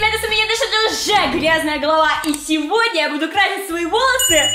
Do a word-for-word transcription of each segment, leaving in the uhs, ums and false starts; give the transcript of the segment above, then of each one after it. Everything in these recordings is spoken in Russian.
ребята, с меня дышит уже грязная голова. И сегодня я буду красить свои волосы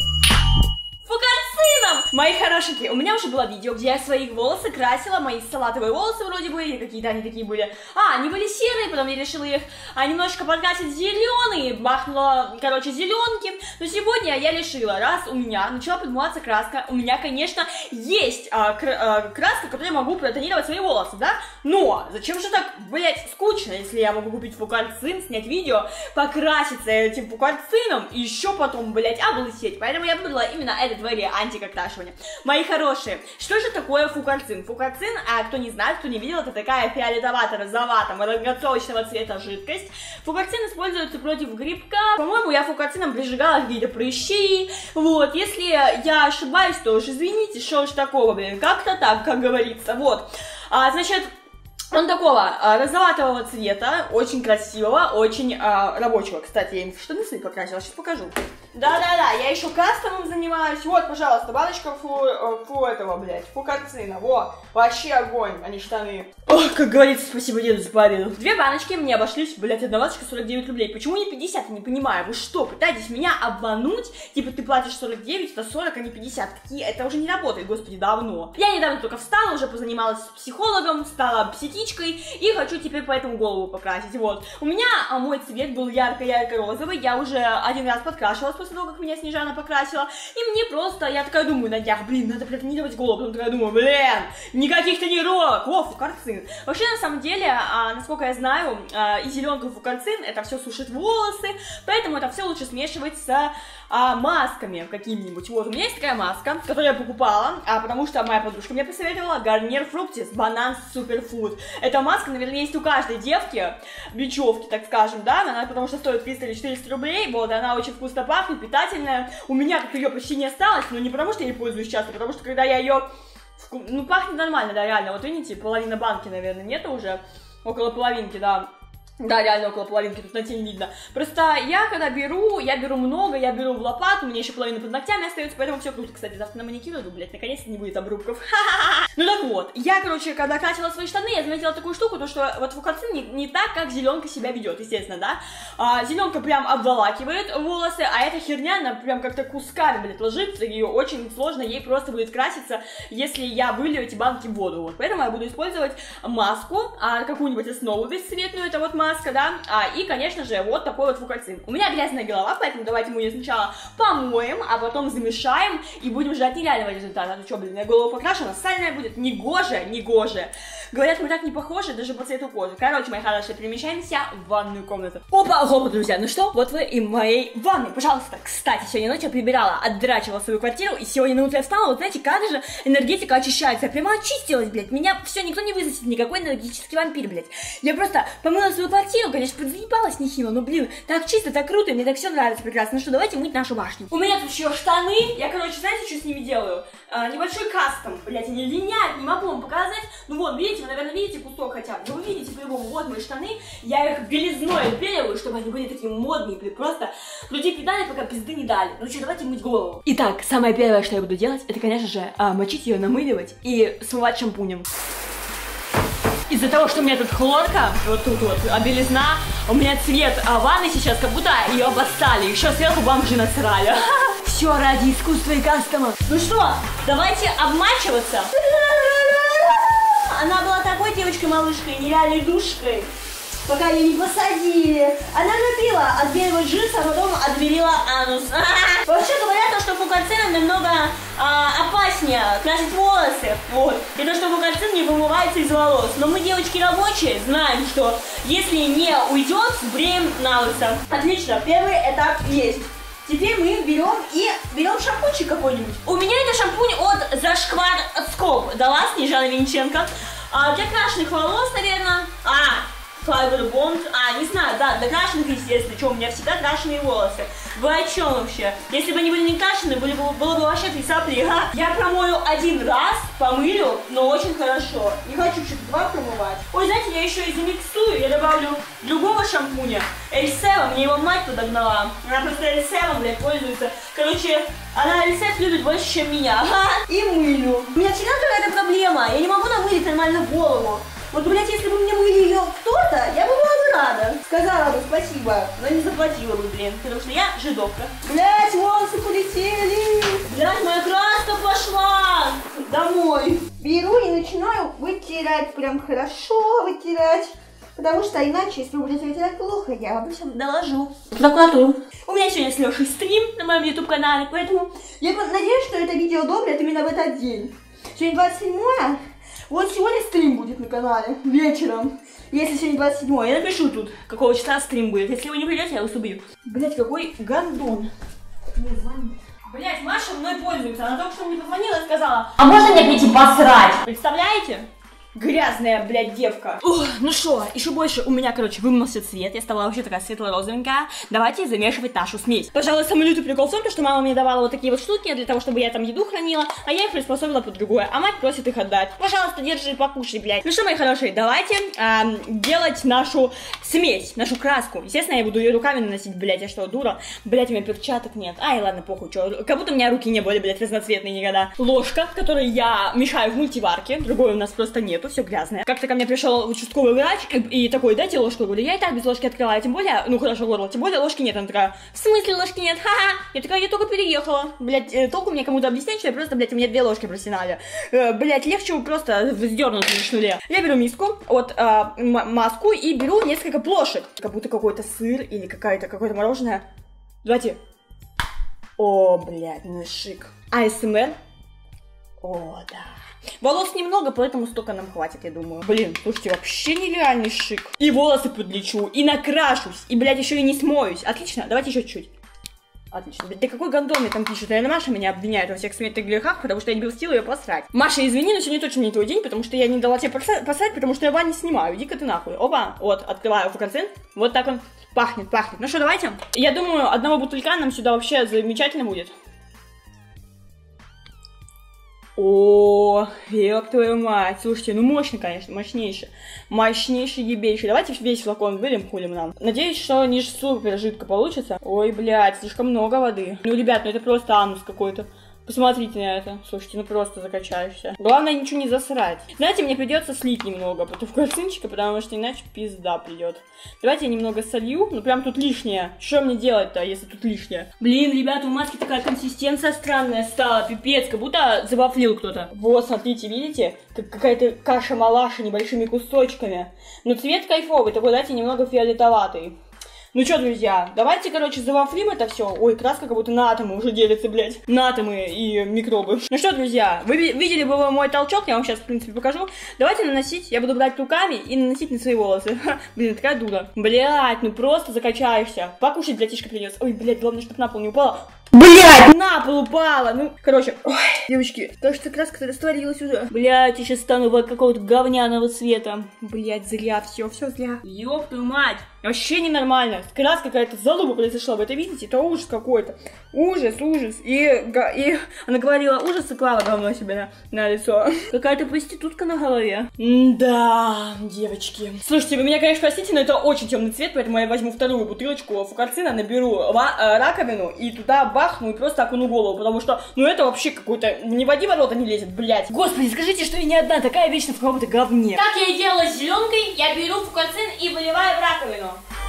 фукарцином! Мои хорошенькие, у меня уже было видео, где я свои волосы красила, мои салатовые волосы вроде бы, или какие-то они такие были. А, они были серые, потом я решила их а, немножко подкрасить зеленые, бахнула, короче, зеленки. Но сегодня я решила, раз у меня начала подмываться краска, у меня, конечно, есть а, кр а, краска, которой я могу протонировать свои волосы, да? Но зачем же так, блять, скучно, если я могу купить фукарцин, снять видео, покраситься этим фукарцином и еще потом, блять, облысеть. Поэтому я выбрала именно этот вариант антикрашивания. Мои хорошие, что же такое фукарцин? Фукарцин, а кто не знает, кто не видел, это такая фиолетовато-розоватая, марганцовочного цвета жидкость. Фукарцин используется против грибка. По-моему, я фукарцином прижигала какие-то прыщи. Вот, если я ошибаюсь, то уж извините, что уж такого, блин, как-то так, как говорится. Вот, а, значит... Он такого а, розоватого цвета, очень красивого, очень а, рабочего. Кстати, я им штаны свои покрасила, сейчас покажу. Да-да-да, я еще кастомом занимаюсь. Вот, пожалуйста, баночка фу, фу этого, блядь, фукарцина. Во, вообще огонь, а не штаны. Ох, как говорится, спасибо деду за победу. Две баночки мне обошлись, блядь, одна баночка сорок девять рублей. Почему не пятьдесят, я не понимаю. Вы что, пытаетесь меня обмануть? Типа, ты платишь сорок девять, это сорок, а не пятьдесят. Какие? Это уже не работает, господи, давно. Я недавно только встала, уже позанималась с психологом, стала психичкой. И хочу теперь по этому голову покрасить, вот. У меня а, мой цвет был ярко-ярко-розовый, я уже один раз подкрашивалась после того, как меня Снежана покрасила, и мне просто, я такая думаю на днях, блин, надо протонировать голову, потом такая думаю, блин, никаких тренировок, о, фукарцин. Вообще, на самом деле, а, насколько я знаю, а, и зеленка, и фукарцин, это все сушит волосы, поэтому это все лучше смешивать с а, масками какими-нибудь. Вот, у меня есть такая маска, которую я покупала, а, потому что моя подружка мне посоветовала, Garnier Fructis Banana Superfood. Эта маска, наверное, есть у каждой девки, бечевки, так скажем, да, она потому что стоит триста или четыреста рублей, вот, она очень вкусно пахнет, питательная. У меня как ее почти не осталось, но не потому что я ей пользуюсь часто, а потому что когда я ее, ну, пахнет нормально, да, реально, вот видите, половина банки, наверное, нету уже, около половинки, да. Да, реально около половинки, тут на тень видно. Просто я, когда беру, я беру много, я беру в лопату, у меня еще половина под ногтями остается, поэтому все круто. Кстати, завтра на маникюр иду, блядь, наконец-то не будет обрубков. Ну так вот, я, короче, когда красила свои штаны, я заметила такую штуку, то что вот фукарцин не, не так, как зеленка себя ведет, естественно, да. А, зеленка прям обволакивает волосы, а эта херня, она прям как-то кусками, блядь, ложится, ее очень сложно, ей просто будет краситься, если я вылью эти банки в воду, вот. Поэтому я буду использовать маску, а, какую-нибудь основу бесцветную, это вот маска. Да, а, и, конечно же, вот такой вот фукарцин. У меня грязная голова, поэтому давайте мы ее сначала помоем, а потом замешаем и будем ждать нереального результата. Ну что, блин, я голову покрашена, сальная будет, негоже, негоже. Говорят, мы так не похожи даже по цвету кожи. Короче, мои хорошие, перемещаемся в ванную комнату. Опа, опа, друзья, ну что, вот вы и в моей ванной, пожалуйста. Кстати, сегодня ночью я прибирала, отдрачивала свою квартиру, и сегодня на утро я встала, вот знаете, как же энергетика очищается. Я прямо очистилась, блядь, меня все, никто не высосет, никакой энергетический вампир, блядь. Я просто помыла свою квартиру, конечно, подзаебалась нехило, но, блин, так чисто, так круто, мне так все нравится прекрасно. Ну что, давайте мыть нашу башню. У меня тут еще штаны, я, короче, знаете, что с ними делаю? А, небольшой кастом, блядь, они линят, не могу вам показать. Ну вот, видите, вы, наверное, видите кусок хотя бы, вы видите по-любому, вот мои штаны, я их белизной отбеливаю, чтобы они были такие модные, блин, просто людей кидали, пока пизды не дали. Ну что, давайте мыть голову. Итак, самое первое, что я буду делать, это, конечно же, а, мочить ее, намыливать и смывать шампунем. Из-за того, что у меня тут хлорка, вот тут вот, а белизна, у меня цвет а, ванны сейчас, как будто ее обоссали, еще сверху бомжи насрали. Все ради искусства и кастома. Ну что, давайте обмачиваться. Она была такой девочкой-малышкой, нереальной душкой, пока ее не посадили. Она любила отбеливать джинсы, а потом отбелила анус. Вообще говорят, что фукарцином намного а, опаснее красить волосы. Вот. И то, что фукарцин не вымывается из волос. Но мы, девочки рабочие, знаем, что если не уйдет, бреем на лысо. Отлично, первый этап есть. Теперь мы берем и берем шампунчик какой-нибудь. У меня это шампунь от Зашквар Скоп дала Снежана Винченко. А, для крашеных волос, наверное. А, Fiber Bond, а, не знаю, да, для крашеных, естественно, что у меня всегда крашеные волосы. Вы о чем вообще? Если бы они были не крашеные, были бы, было бы вообще три сопли, га? Я промою один раз, помылю, но очень хорошо. Не хочу что-то два промывать. Ой, знаете, я еще и замиксую, я добавлю другого шампуня. Эльсева, мне его мать подогнала. Она просто Эльсевом, блядь, пользуется. Короче, она Эльсев любит больше, чем меня. Ага. И мылю. У меня всегда какая-то проблема, я не могу намылить нормально голову. Вот, блядь, если бы мне мыли ее кто-то, я бы была бы рада. Сказала бы спасибо, но не заплатила бы, блин, потому что я жидовка. Блять, волосы полетели. Блять, моя краска пошла. Домой. Беру и начинаю вытирать, прям хорошо вытирать. Потому что иначе, если вы будете вытирать плохо, я вам всем доложу в прокуратуру. У меня сегодня с Лешей стрим на моем ютуб-канале, поэтому я надеюсь, что это видео одобрят именно в этот день. Сегодня двадцать седьмое, вот сегодня стрим будет на канале вечером. Если сегодня двадцать седьмое, я напишу тут, какого числа стрим будет. Если вы не придете, я вас убью. Блять, какой гандон. Мне звонит. Блять, Маша мной пользуется. Она только что мне позвонила и сказала: а можно мне прийти посрать? Представляете? Грязная, блядь, девка. Ух, ну что, еще больше у меня, короче, вымылся цвет. Я стала вообще такая светло-розовенькая. Давайте замешивать нашу смесь. Пожалуй, самый лютый прикол в том, что мама мне давала вот такие вот штуки для того, чтобы я там еду хранила, а я их приспособила под другое. А мать просит их отдать. Пожалуйста, держи, покушай, блядь. Ну что, мои хорошие, давайте эм, делать нашу смесь, нашу краску. Естественно, я буду ее руками наносить, блядь. Я что, дура? Блядь, у меня перчаток нет. Ай, ладно, похуй, что. Как будто у меня руки не были, блядь, разноцветные никогда. Ложка, которой я мешаю в мультиварке. Другой у нас просто нет. Все грязное. Как-то ко мне пришел участковый врач и, и такой: дайте ложку. Я говорю: я и так без ложки открываю, тем более, ну хорошо, горло, тем более ложки нет. Она такая: в смысле ложки нет? Ха-ха. Я такая: я только переехала. Блять, э, толку мне кому-то объяснять, что я просто, блять, у меня две ложки просинали. Э, блять, легче просто вздернуть на шнуре. Я беру миску, вот э, маску и беру несколько плошек. Как будто какой-то сыр или какая-то какое-то мороженое. Давайте. О, блять, ну шик. А эс эм эр. О, да. Волос немного, поэтому столько нам хватит, я думаю. Блин, слушайте, вообще нереальный шик. И волосы подлечу, и накрашусь, и, блядь, еще и не смоюсь. Отлично, давайте еще чуть-чуть. Отлично. Да какой гандон мне там пишет? Наверное, Маша меня обвиняет во всех смертных грехах, потому что я не пустила ее посрать. Маша, извини, но сегодня точно не твой день, потому что я не дала тебе посрать, потому что я ванну снимаю. Иди-ка ты нахуй. Опа, вот, открываю фокоцент. Вот так он пахнет, пахнет. Ну что, давайте. Я думаю, одного бутылька нам сюда вообще замечательно будет. О, ёб твою мать. Слушайте, ну мощно, конечно, мощнейший. Мощнейший, ебейший. Давайте весь флакон выльем, хулим нам. Надеюсь, что не супер жидко получится. Ой, блядь, слишком много воды. Ну, ребят, ну это просто анус какой-то. Посмотрите на это. Слушайте, ну просто закачаешься. Главное, ничего не засрать. Знаете, мне придется слить немного курцинчика, потому что иначе пизда придет. Давайте я немного солью. Ну прям тут лишнее. Что мне делать-то, если тут лишнее? Блин, ребята, у маски такая консистенция странная стала. Пипец, как будто завафлил кто-то. Вот, смотрите, видите? Как какая-то каша-малаша небольшими кусочками. Но цвет кайфовый, такой, знаете, немного фиолетоватый. Ну что, друзья, давайте, короче, завафлим это все. Ой, краска как будто на атомы уже делится, блядь. На атомы и микробы. Ну что, друзья, вы видели бы вы мой толчок, я вам сейчас, в принципе, покажу. Давайте наносить, я буду брать руками и наносить на свои волосы. Ха, блин, такая дура. Блядь, ну просто закачаешься. Покушать, братишка, принес. Ой, блядь, главное, чтобы на пол не упала. Блядь, на пол упала. Ну, короче, ой, девочки, кажется, краска растворилась уже. Блядь, я сейчас стану вот какого-то говняного цвета. Блядь, зря, все, все зря. Ёб твою мать. Вообще ненормально. Краска какая-то залупа произошла. Вы это видите? Это ужас какой-то. Ужас, ужас. И, и она говорила ужас и клала говно себе на, на лицо. Какая-то проститутка на голове. Да, девочки. Слушайте, вы меня, конечно, простите, но это очень темный цвет, поэтому я возьму вторую бутылочку фукарцина, наберу раковину и туда бахну и просто окуну голову, потому что, ну это вообще какой-то, не води ворота не лезет, блядь. Господи, скажите, что я не одна такая вечно в каком-то говне. Как я и делала с зеленкой, я беру фукарцин и выливаю в раковину.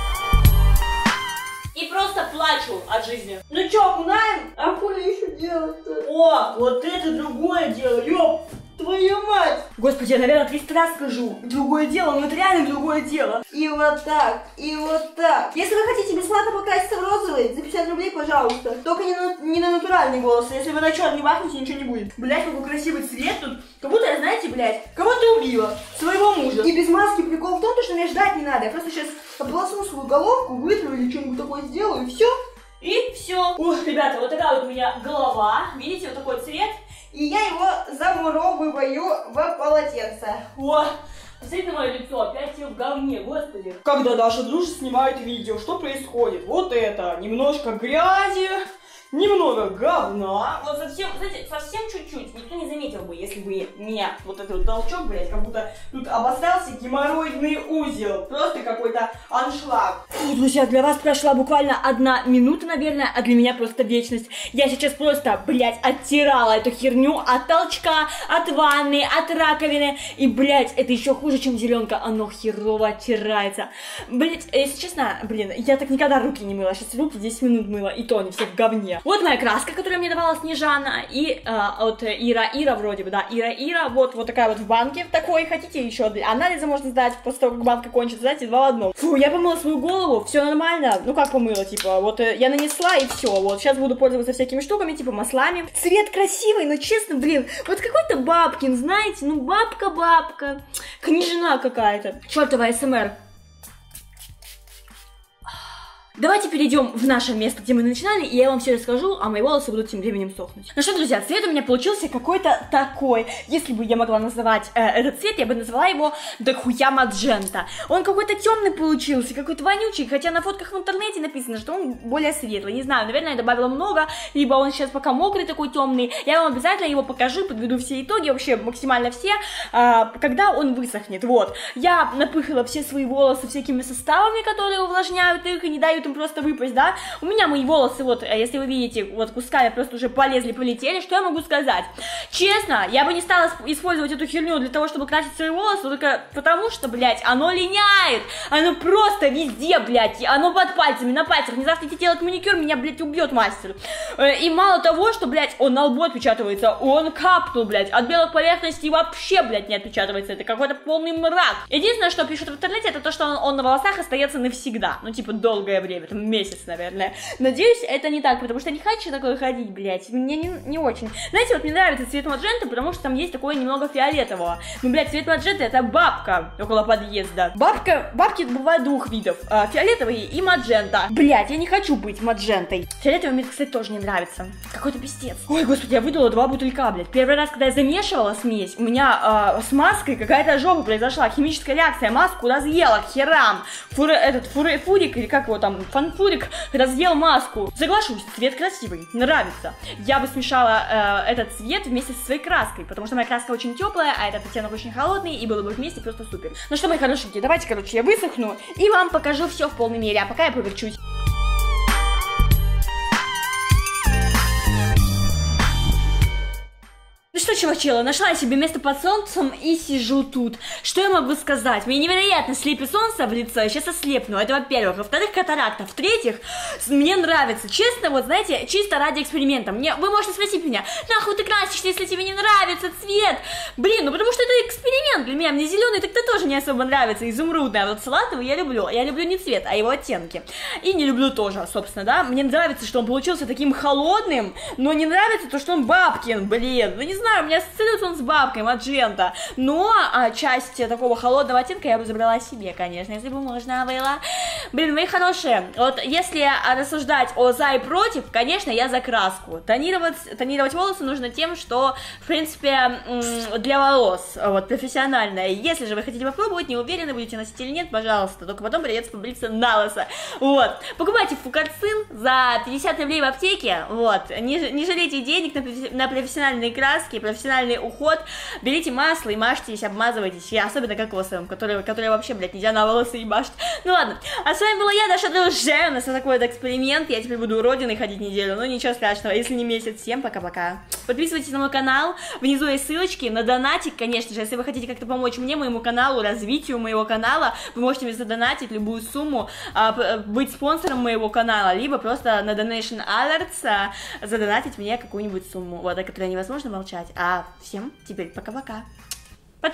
И просто плачу от жизни. Ну чё, окунаем? А хули еще делать-то? О, вот это другое дело, ёп твою мать! Господи, я, наверное, триста раз скажу. Другое дело, но это реально другое дело. И вот так, и вот так. Если вы хотите бесплатно покраситься в розовый, за пятьдесят рублей, пожалуйста. Только не на, не на натуральные волосы. Если вы на черный бахнете, ничего не будет. Блять, какой красивый цвет тут. Как будто я, знаете, блять, кого-то убила. Своего мужа. И без маски прикол в том, что мне ждать не надо. Я просто сейчас ополосну свою головку, вытру или что-нибудь такое сделаю, и все. И все. Ух, ребята, вот такая вот у меня голова. Видите, вот такой цвет. И я его замуровываю в полотенце. О, посмотрите на мое лицо, опять все в говне, господи. Когда Даша дружит, снимает видео, что происходит? Вот это, немножко грязи, немного говна, вот совсем, знаете, совсем чуть-чуть, никто не заметил бы, если бы меня вот этот вот толчок, блядь, как будто тут обосрался геморроидный узел, просто какой-то аншлаг. Фу, друзья, для вас прошла буквально одна минута, наверное, а для меня просто вечность. Я сейчас просто, блядь, оттирала эту херню от толчка, от ванны, от раковины, и, блядь, это еще хуже, чем зеленка, оно херово оттирается. Блядь, если честно, блин, я так никогда руки не мыла, сейчас руки десять минут мыла, и то они все в говне. Вот моя краска, которую мне давала Снежана, и э, от Ира Ира вроде бы, да, Ира Ира, вот, вот такая вот в банке, в такой, хотите еще анализы можно сдать, после того, как банка кончится, знаете, два в одном. Фу, я помыла свою голову, все нормально, ну как помыла, типа, вот э, я нанесла и все, вот, сейчас буду пользоваться всякими штуками, типа маслами. Цвет красивый, но честно, блин, вот какой-то Бабкин, знаете, ну бабка-бабка, княжна какая-то, чертова СМР. Давайте перейдем в наше место, где мы начинали, и я вам все расскажу, а мои волосы будут тем временем сохнуть. Ну что, друзья, цвет у меня получился какой-то такой. Если бы я могла называть э, этот цвет, я бы назвала его дохуя маджента. Он какой-то темный получился, какой-то вонючий, хотя на фотках в интернете написано, что он более светлый. Не знаю, наверное, я добавила много, либо он сейчас пока мокрый такой темный. Я вам обязательно его покажу, подведу все итоги, вообще максимально все, э, когда он высохнет. Вот, я напыхала все свои волосы всякими составами, которые увлажняют их и не дают им просто выпасть, да. У меня мои волосы, вот, если вы видите, вот кусками просто уже полезли, полетели. Что я могу сказать? Честно, я бы не стала использовать эту херню для того, чтобы красить свои волосы, только потому что, блядь, оно линяет. Оно просто везде, блядь. Оно под пальцами, на пальцах. Не завтра идти делать маникюр, меня, блядь, убьет мастер. И мало того, что, блядь, он на лбу отпечатывается, он капнул, блядь. От белых поверхностей вообще, блядь, не отпечатывается. Это какой-то полный мрак. Единственное, что пишут в интернете, это то, что он, он на волосах остается навсегда. Ну, типа, долгое время. Там месяц, наверное. Надеюсь, это не так, потому что не хочу такое ходить, блядь. Мне не, не очень. Знаете, вот мне нравится цвет маджента, потому что там есть такое немного фиолетового. Ну, блядь, цвет маджента — это бабка около подъезда. Бабка, бабки бывают двух видов. Э, фиолетовый и маджента. Блядь, я не хочу быть маджентой. Фиолетовый мне, кстати, тоже не нравится. Какой-то пиздец. Ой, господи, я выдала два бутылька, блядь. Первый раз, когда я замешивала смесь, у меня э, с маской какая-то жопа произошла. Химическая реакция. Маску разъела к херам. Фур, этот фур, фурик, или как его там, фанфурик, разъел маску. Соглашусь, цвет красивый, нравится. Я бы смешала э, этот цвет вместе со своей краской, потому что моя краска очень теплая, а этот оттенок очень холодный, и было бы вместе просто супер. Ну что, мои хорошенькие, давайте, короче, я высохну и вам покажу все в полной мере, а пока я поверчусь. Ну что, чувачела, нашла я себе место под солнцем и сижу тут. Что я могу сказать? Мне невероятно слепит солнце в лицо, я сейчас ослепну, это во-первых. Во-вторых, катаракта. В-третьих, мне нравится. Честно, вот знаете, чисто ради эксперимента. Мне, вы можете спросить меня, нахуй ты красишься, если тебе не нравится цвет? Блин, ну потому что это эксперимент для меня. Мне зеленый так-то тоже не особо нравится, изумрудный. А вот салатовый я люблю. Я люблю не цвет, а его оттенки. И не люблю тоже, собственно, да. Мне нравится, что он получился таким холодным, но не нравится то, что он бабкин, блин. Ну не знаю. знаю, у меня ассоциируется он с бабкой, маджента, но а, часть такого холодного оттенка я бы забрала себе, конечно, если бы можно было. Блин, мои хорошие, вот если рассуждать о за и против, конечно, я за краску. Тонировать, тонировать волосы нужно тем, что, в принципе, для волос, вот, профессиональное. Если же вы хотите попробовать, не уверены, будете носить или нет, пожалуйста, только потом придется побриться на лысо. Вот, покупайте фукарцин за пятьдесят рублей в аптеке, вот, не, не жалейте денег на, на профессиональные краски, профессиональный уход, берите масло и мажьтесь, обмазывайтесь, и особенно кокосовым, который, который вообще, блядь, нельзя на волосы ебашить. Ну ладно, а с вами была я, Даша Друже, у нас вот такой вот эксперимент, я теперь буду уродиной ходить неделю, но ничего страшного, если не месяц. Всем пока-пока. Подписывайтесь на мой канал, внизу есть ссылочки на донатик, конечно же, если вы хотите как-то помочь мне, моему каналу, развитию моего канала, вы можете мне задонатить любую сумму, быть спонсором моего канала, либо просто на Donation Alerts задонатить мне какую-нибудь сумму, вот, о которой невозможно молчать. А всем теперь пока-пока.